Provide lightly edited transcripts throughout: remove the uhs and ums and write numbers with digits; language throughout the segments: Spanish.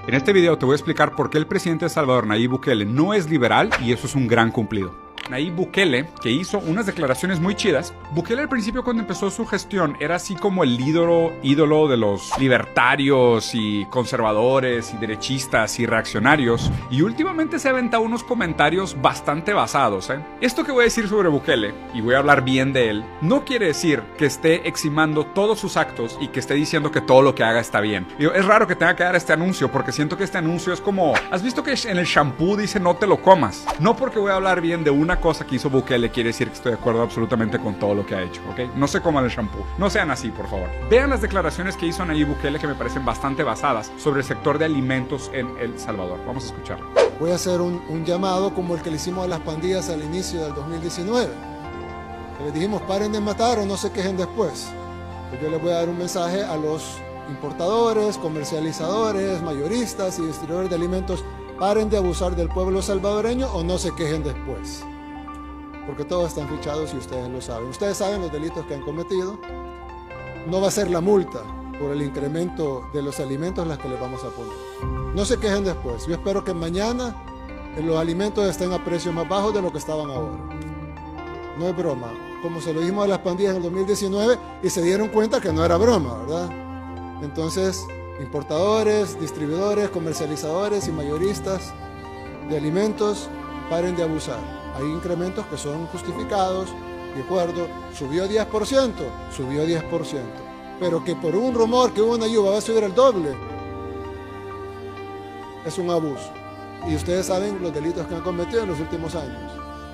En este video te voy a explicar por qué el presidente de El Salvador, Nayib Bukele, no es liberal y eso es un gran cumplido. Nayib Bukele, que hizo unas declaraciones muy chidas. Bukele al principio, cuando empezó su gestión, era así como el ídolo de los libertarios y conservadores y derechistas y reaccionarios, y últimamente se ha aventado unos comentarios bastante basados. Esto que voy a decir sobre Bukele, y voy a hablar bien de él, no quiere decir que esté eximando todos sus actos y que esté diciendo que todo lo que haga está bien. Es raro que tenga que dar este anuncio, porque siento que este anuncio es como, ¿has visto que en el shampoo dice no te lo comas? No porque voy a hablar bien de una cosa que hizo Bukele quiere decir que estoy de acuerdo absolutamente con todo lo que ha hecho, ¿ok? No se coman el shampoo. No sean así, por favor. Vean las declaraciones que hizo Nayib Bukele, que me parecen bastante basadas sobre el sector de alimentos en El Salvador. Vamos a escucharlo. Voy a hacer un llamado como el que le hicimos a las pandillas al inicio del 2019. Que les dijimos, paren de matar o no se quejen después. Pues yo les voy a dar un mensaje a los importadores, comercializadores, mayoristas y distribuidores de alimentos. Paren de abusar del pueblo salvadoreño o no se quejen después. Porque todos están fichados y ustedes lo saben. Ustedes saben los delitos que han cometido. No va a ser la multa por el incremento de los alimentos las que les vamos a poner. No se quejen después. Yo espero que mañana los alimentos estén a precios más bajos de lo que estaban ahora. No es broma. Como se lo dijimos a las pandillas en el 2019 y se dieron cuenta que no era broma, ¿verdad? Entonces, importadores, distribuidores, comercializadores y mayoristas de alimentos, paren de abusar. Hay incrementos que son justificados, de acuerdo, subió 10%, subió 10%. Pero que por un rumor que hubo una lluvia va a subir el doble, es un abuso. Y ustedes saben los delitos que han cometido en los últimos años.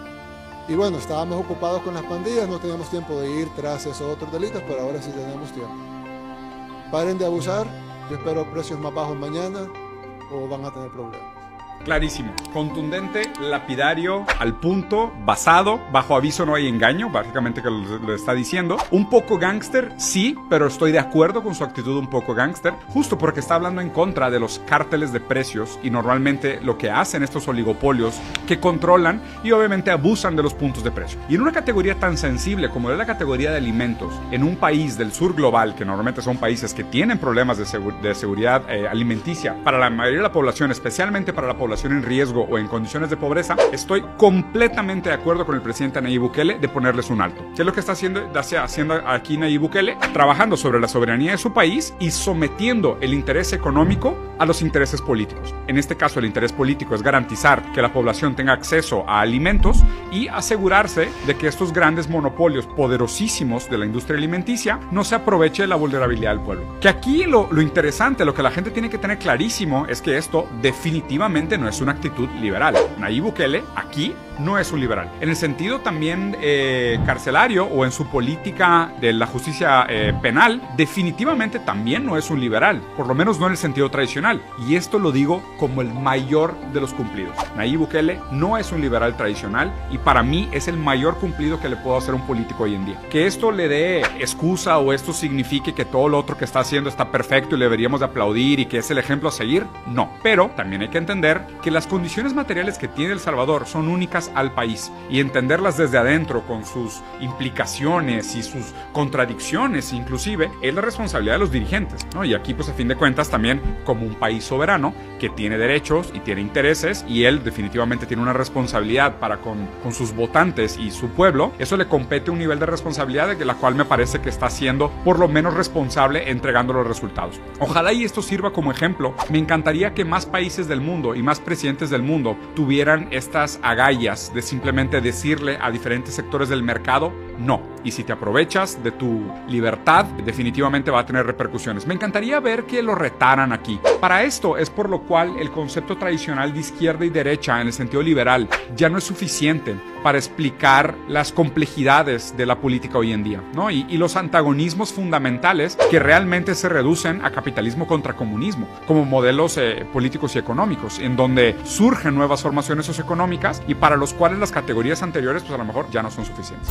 Y bueno, estábamos ocupados con las pandillas, no teníamos tiempo de ir tras esos otros delitos, pero ahora sí tenemos tiempo. Paren de abusar, yo espero precios más bajos mañana o van a tener problemas. Clarísimo, contundente, lapidario, al punto, basado, bajo aviso no hay engaño, básicamente que lo está diciendo. Un poco gángster, sí, pero estoy de acuerdo con su actitud un poco gángster, justo porque está hablando en contra de los cárteles de precios y normalmente lo que hacen estos oligopolios que controlan y obviamente abusan de los puntos de precio. Y en una categoría tan sensible como es la categoría de alimentos, en un país del sur global, que normalmente son países que tienen problemas de seguridad alimenticia para la mayoría de la población, especialmente para la población en riesgo o en condiciones de pobreza, estoy completamente de acuerdo con el presidente Nayib Bukele de ponerles un alto. ¿Qué es lo que está haciendo aquí Nayib Bukele? Trabajando sobre la soberanía de su país y sometiendo el interés económico a los intereses políticos. En este caso, el interés político es garantizar que la población tenga acceso a alimentos y asegurarse de que estos grandes monopolios poderosísimos de la industria alimenticia no se aproveche de la vulnerabilidad del pueblo. Que aquí lo interesante, lo que la gente tiene que tener clarísimo es que esto definitivamente no es una actitud liberal. Nayib Bukele aquí no es un liberal. En el sentido también carcelario o en su política de la justicia penal, definitivamente también no es un liberal, por lo menos no en el sentido tradicional. Y esto lo digo como el mayor de los cumplidos. Nayib Bukele no es un liberal tradicional y para mí es el mayor cumplido que le puedo hacer a un político hoy en día. Que esto le dé excusa o esto signifique que todo lo otro que está haciendo está perfecto y le deberíamos de aplaudir y que es el ejemplo a seguir, no. Pero también hay que entender que las condiciones materiales que tiene El Salvador son únicas al país y entenderlas desde adentro con sus implicaciones y sus contradicciones inclusive es la responsabilidad de los dirigentes, ¿no? Y aquí pues a fin de cuentas también como un país soberano que tiene derechos y tiene intereses y él definitivamente tiene una responsabilidad para con sus votantes y su pueblo, eso le compete un nivel de responsabilidad de la cual me parece que está siendo por lo menos responsable entregando los resultados. Ojalá y esto sirva como ejemplo. Me encantaría que más países del mundo y más presidentes del mundo tuvieran estas agallas de simplemente decirle a diferentes sectores del mercado no. Y si te aprovechas de tu libertad, definitivamente va a tener repercusiones. Me encantaría ver que lo retaran aquí. Para esto es por lo cual el concepto tradicional de izquierda y derecha en el sentido liberal ya no es suficiente para explicar las complejidades de la política hoy en día, ¿no? Y los antagonismos fundamentales que realmente se reducen a capitalismo contra comunismo, como modelos políticos y económicos, en donde surgen nuevas formaciones socioeconómicas y para los cuales las categorías anteriores pues a lo mejor ya no son suficientes.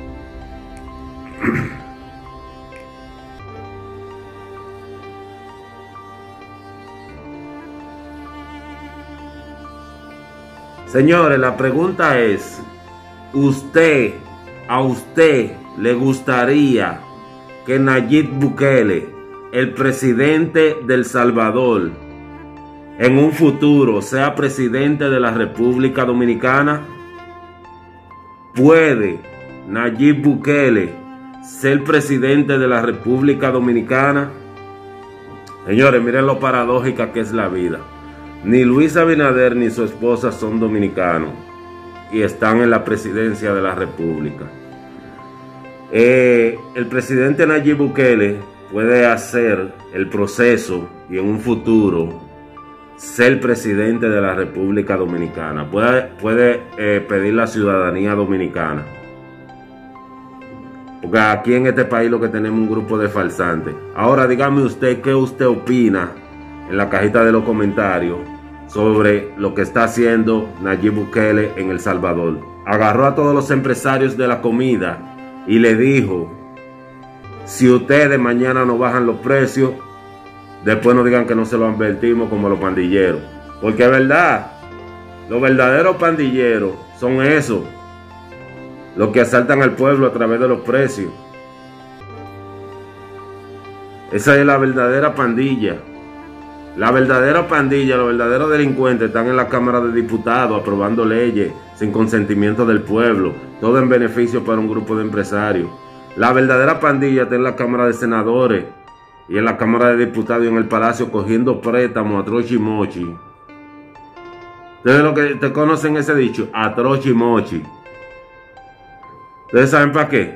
Señores, la pregunta es, ¿a usted le gustaría que Nayib Bukele, el presidente de El Salvador, en un futuro sea presidente de la República Dominicana? ¿Puede Nayib Bukele ser presidente de la República Dominicana? Señores, miren lo paradójica que es la vida. Ni Luis Abinader ni su esposa son dominicanos y están en la presidencia de la República. El presidente Nayib Bukele puede hacer el proceso y en un futuro ser presidente de la República Dominicana. Puede pedir la ciudadanía dominicana. Porque aquí en este país lo que tenemos es un grupo de falsantes. Ahora dígame usted qué usted opina en la cajita de los comentarios sobre lo que está haciendo Nayib Bukele en El Salvador. Agarró a todos los empresarios de la comida y le dijo: si ustedes mañana no bajan los precios, después no digan que no se lo advertimos como los pandilleros. Porque es verdad, los verdaderos pandilleros son esos, los que asaltan al pueblo a través de los precios. Esa es la verdadera pandilla. La verdadera pandilla, los verdaderos delincuentes están en la Cámara de Diputados aprobando leyes sin consentimiento del pueblo, todo en beneficio para un grupo de empresarios. La verdadera pandilla está en la Cámara de Senadores y en la Cámara de Diputados y en el Palacio cogiendo préstamos a trochi mochi. Ustedes lo que te conocen ese dicho, a trochi mochi. ¿Ustedes saben para qué?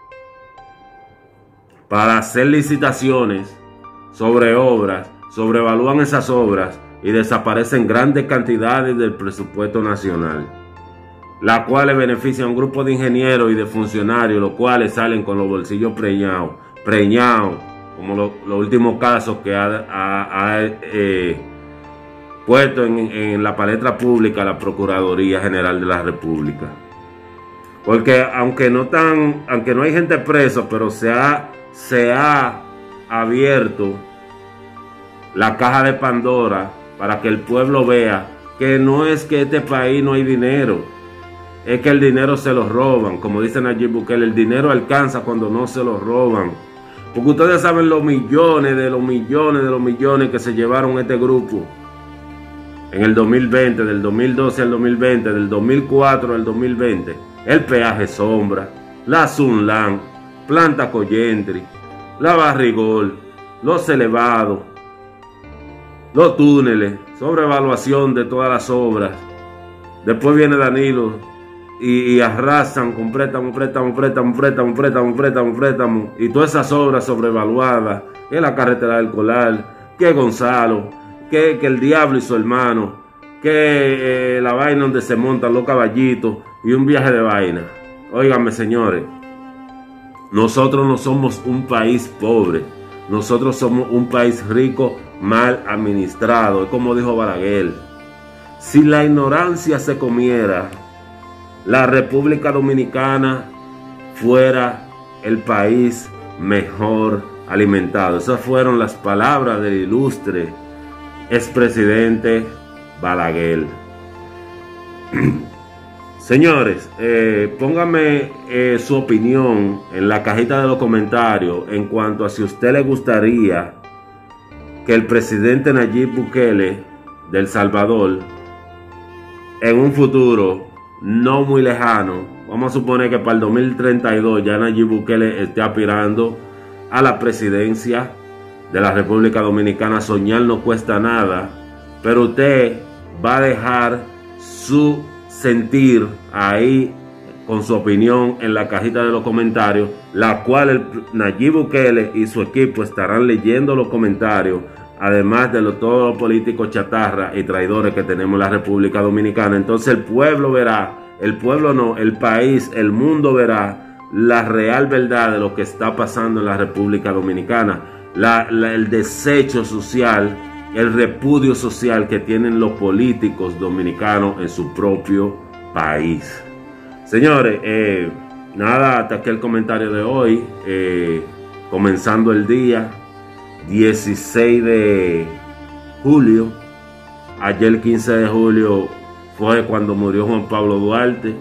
Para hacer licitaciones sobre obras, sobrevalúan esas obras y desaparecen grandes cantidades del presupuesto nacional, las cuales benefician a un grupo de ingenieros y de funcionarios, los cuales salen con los bolsillos preñados, como los últimos casos que ha puesto en la palestra pública la Procuraduría General de la República. Porque aunque no hay gente presa, pero se ha abierto la caja de Pandora para que el pueblo vea que no es que este país no hay dinero, es que el dinero se lo roban. Como dice Nayib Bukele, el dinero alcanza cuando no se lo roban. Porque ustedes saben los millones que se llevaron este grupo en el 2020, del 2012 al 2020, del 2004 al 2020. El peaje Sombra, la Sunland, Planta Coyentri, la Barrigol, los elevados, los túneles, sobrevaluación de todas las obras. Después viene Danilo y arrasan con préstamo, y todas esas obras sobrevaluadas, que la carretera del Colar, que Gonzalo, que el diablo y su hermano, que la vaina donde se montan los caballitos y un viaje de vaina. Óiganme, señores, nosotros no somos un país pobre, nosotros somos un país rico mal administrado. Es como dijo Balaguer: si la ignorancia se comiera, la República Dominicana fuera el país mejor alimentado. Esas fueron las palabras del ilustre expresidente Balaguer. Señores, pónganme su opinión en la cajita de los comentarios en cuanto a si a usted le gustaría que el presidente Nayib Bukele de El Salvador, en un futuro no muy lejano, vamos a suponer que para el 2032 ya Nayib Bukele esté aspirando a la presidencia de la República Dominicana. Soñar no cuesta nada, pero usted va a dejar su sentir ahí con su opinión en la cajita de los comentarios, la cual Nayib Bukele y su equipo estarán leyendo los comentarios, además de todos los políticos chatarra y traidores que tenemos en la República Dominicana. Entonces el pueblo verá, el pueblo no, el país, el mundo verá la real verdad de lo que está pasando en la República Dominicana, el desecho social, el repudio social que tienen los políticos dominicanos en su propio país. Señores, nada, hasta aquí el comentario de hoy, comenzando el día 16 de julio. Ayer 15 de julio fue cuando murió Juan Pablo Duarte,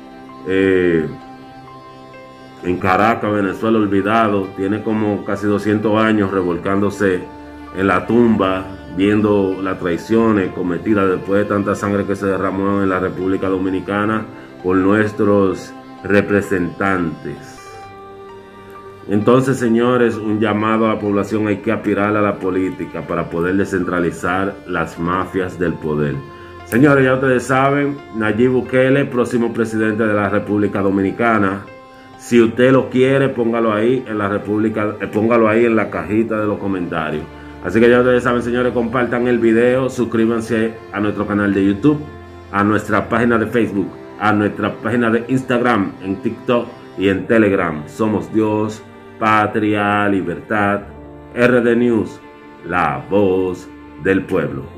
en Caracas, Venezuela, olvidado. Tiene como casi 200 años revolcándose en la tumba viendo las traiciones cometidas después de tanta sangre que se derramó en la República Dominicana por nuestros representantes. Entonces, señores, un llamado a la población: hay que aspirar a la política para poder descentralizar las mafias del poder. Señores, ya ustedes saben, Nayib Bukele, próximo presidente de la República Dominicana. Si usted lo quiere, póngalo ahí en la República, póngalo ahí en la cajita de los comentarios. Así que ya ustedes saben, señores, compartan el video, suscríbanse a nuestro canal de YouTube, a nuestra página de Facebook, a nuestra página de Instagram, en TikTok y en Telegram. Somos Dios, Patria, Libertad, RD News, la voz del pueblo.